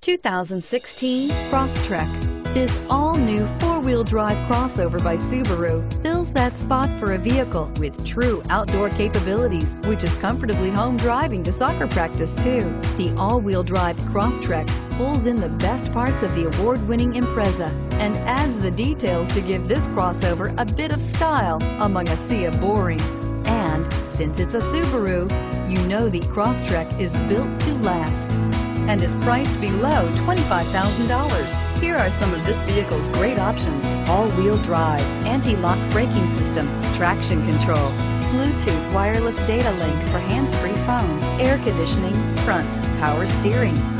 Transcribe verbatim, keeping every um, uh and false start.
two thousand sixteen Crosstrek. This all-new four-wheel drive crossover by Subaru fills that spot for a vehicle with true outdoor capabilities, which is comfortably home driving to soccer practice too. The all-wheel drive Crosstrek pulls in the best parts of the award-winning Impreza and adds the details to give this crossover a bit of style among a sea of boring. And since it's a Subaru, you know the Crosstrek is built to last and is priced below twenty-five thousand dollars. Here are some of this vehicle's great options: all-wheel drive, anti-lock braking system, traction control, Bluetooth wireless data link for hands-free phone, air conditioning, front, power steering,